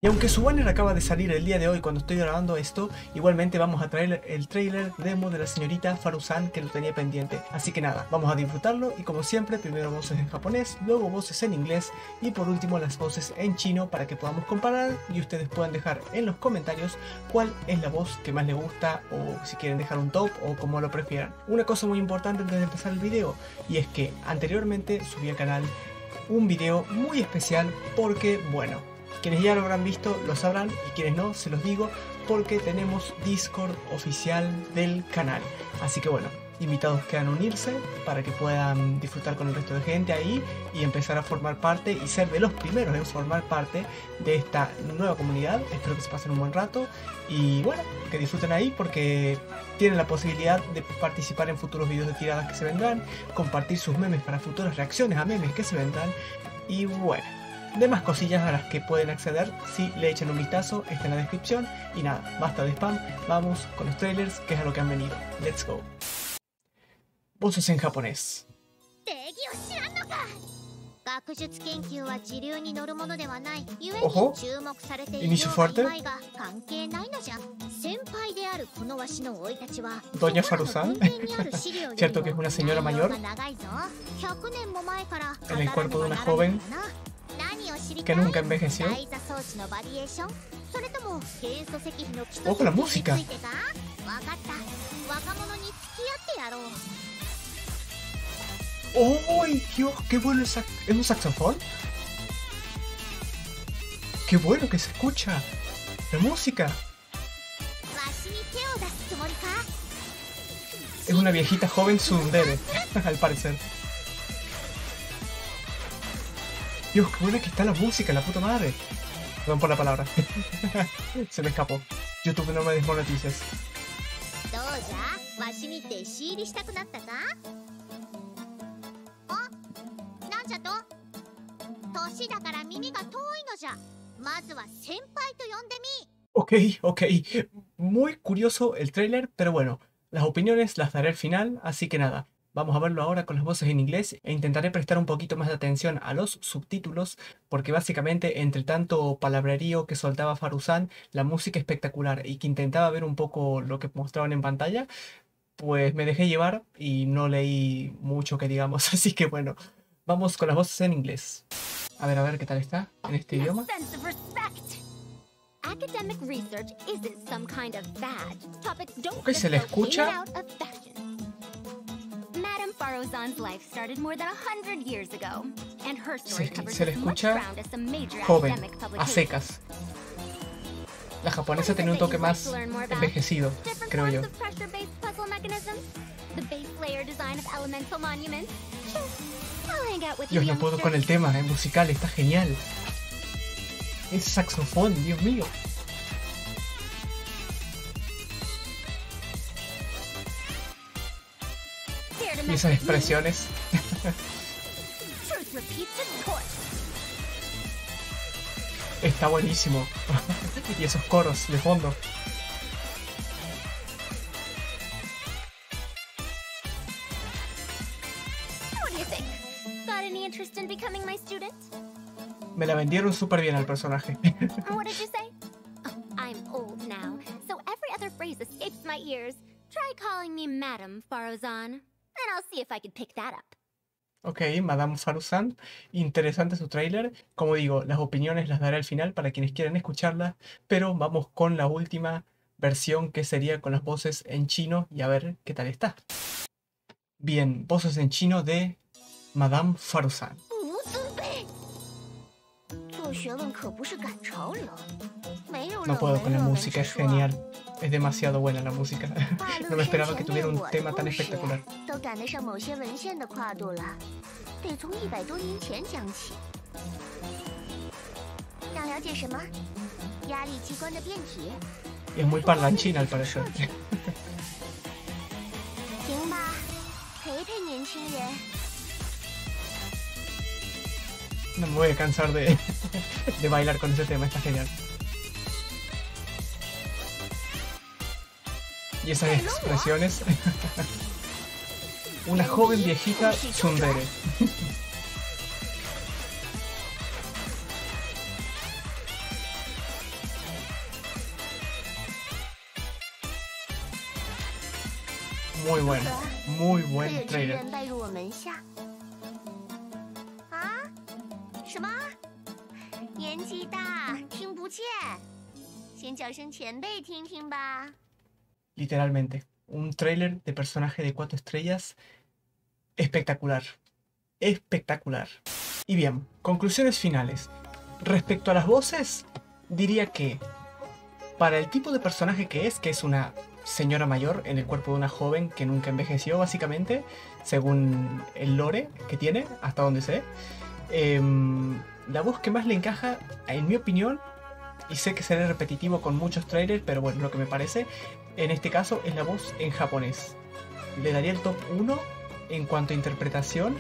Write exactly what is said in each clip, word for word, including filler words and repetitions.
Y aunque su banner acaba de salir el día de hoy cuando estoy grabando esto, igualmente vamos a traer el trailer demo de la señorita Faru-san que lo tenía pendiente. Así que nada, vamos a disfrutarlo y como siempre, primero voces en japonés, luego voces en inglés y por último las voces en chino para que podamos comparar y ustedes puedan dejar en los comentarios cuál es la voz que más les gusta o si quieren dejar un top o como lo prefieran. Una cosa muy importante antes de empezar el video y es que anteriormente subí al canal un video muy especial porque, bueno, quienes ya lo habrán visto lo sabrán y quienes no, se los digo porque tenemos Discord oficial del canal. Así que bueno, invitados quedan a unirse para que puedan disfrutar con el resto de gente ahí y empezar a formar parte y ser de los primeros en formar parte de esta nueva comunidad. Espero que se pasen un buen rato y bueno, que disfruten ahí porque tienen la posibilidad de participar en futuros videos de tiradas que se vendrán, compartir sus memes para futuras reacciones a memes que se vendrán y bueno, demás cosillas a las que pueden acceder si le echan un vistazo, está en la descripción. Y nada, basta de spam, vamos con los trailers, que es a lo que han venido. Let's go. Voces en japonés. Ojo, inicio fuerte. Doña Faru-san, cierto que es una señora mayor en el cuerpo de una joven que nunca envejeció. Ojo la música. ¡Uy! Dios, ¡qué bueno el sax! ¿Es un saxofón? ¡Qué bueno que se escucha! ¡La música! Es una viejita joven tsundere, al parecer. Dios, qué buena que está la música, la puta madre. Perdón por la palabra. Se me escapó. YouTube no me desmonetizas. Ok, ok. Muy curioso el trailer, pero bueno, las opiniones las daré al final, así que nada. Vamos a verlo ahora con las voces en inglés e intentaré prestar un poquito más de atención a los subtítulos porque básicamente entre tanto palabrerío que soltaba Faru-san, la música espectacular y que intentaba ver un poco lo que mostraban en pantalla, pues me dejé llevar y no leí mucho que digamos, así que bueno, vamos con las voces en inglés. A ver, a ver qué tal está en este idioma. Ok, se le escucha. Se, se le escucha joven, a secas. La japonesa tenía un toque más envejecido, creo yo. Dios, no puedo con el tema, es musical, está genial. Es saxofón, Dios mío. Y esas expresiones. Está buenísimo. Y esos coros de fondo. Me la vendieron súper bien al personaje. Ok, Madame Faru-san, interesante su tráiler. Como digo, las opiniones las daré al final para quienes quieran escucharlas, pero vamos con la última versión que sería con las voces en chino y a ver qué tal está. Bien, voces en chino de Madame Faru-san. No puedo con la música, es genial. Es demasiado buena la música. No me esperaba que tuviera un tema tan espectacular. Y es muy parlanchina al parecer. No me voy a cansar de, de bailar con ese tema, está genial. Y esas expresiones. Una joven viejita tsundere. muy bueno, muy buen trailer. 先叫声前辈听听吧。 Literalmente, un tráiler de personaje de cuatro estrellas espectacular, espectacular. Y bien, conclusiones finales. Respecto a las voces, diría que para el tipo de personaje que es, que es una señora mayor en el cuerpo de una joven que nunca envejeció básicamente, según el lore que tiene, hasta donde sé, eh, la voz que más le encaja, en mi opinión, y sé que seré repetitivo con muchos trailers, pero bueno, lo que me parece, en este caso, es la voz en japonés. Le daría el top uno en cuanto a interpretación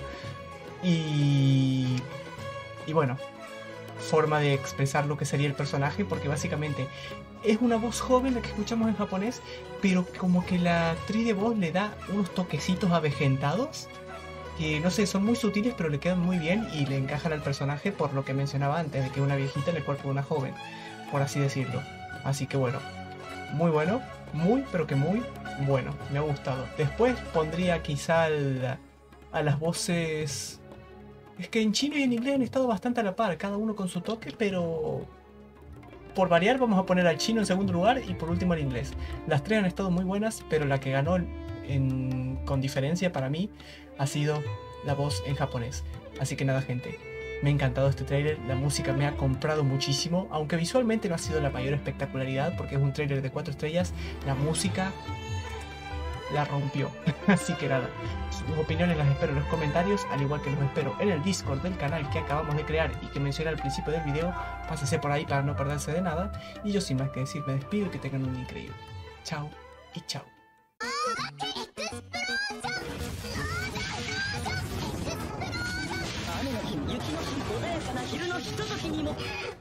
y, y bueno, forma de expresar lo que sería el personaje, porque básicamente es una voz joven la que escuchamos en japonés, pero como que la actriz de voz le da unos toquecitos avejentados que no sé, son muy sutiles, pero le quedan muy bien y le encajan al personaje, por lo que mencionaba antes, de que una viejita en el cuerpo de una joven, por así decirlo. Así que bueno, muy bueno, muy pero que muy bueno, me ha gustado. Después pondría quizá al, a las voces... Es que en chino y en inglés han estado bastante a la par, cada uno con su toque, pero... Por variar vamos a poner al chino en segundo lugar y por último al inglés. Las tres han estado muy buenas, pero la que ganó en, con diferencia para mí ha sido la voz en japonés. Así que nada, gente, me ha encantado este tráiler, la música me ha comprado muchísimo, aunque visualmente no ha sido la mayor espectacularidad porque es un tráiler de cuatro estrellas, la música la rompió. Así que nada, sus opiniones las espero en los comentarios, al igual que los espero en el Discord del canal que acabamos de crear y que mencioné al principio del video. Pásese por ahí para no perderse de nada, y yo sin más que decir me despido y que tengan un día increíble. Chao y chao. 雨の日に雪の日穏やかな昼のひとときにも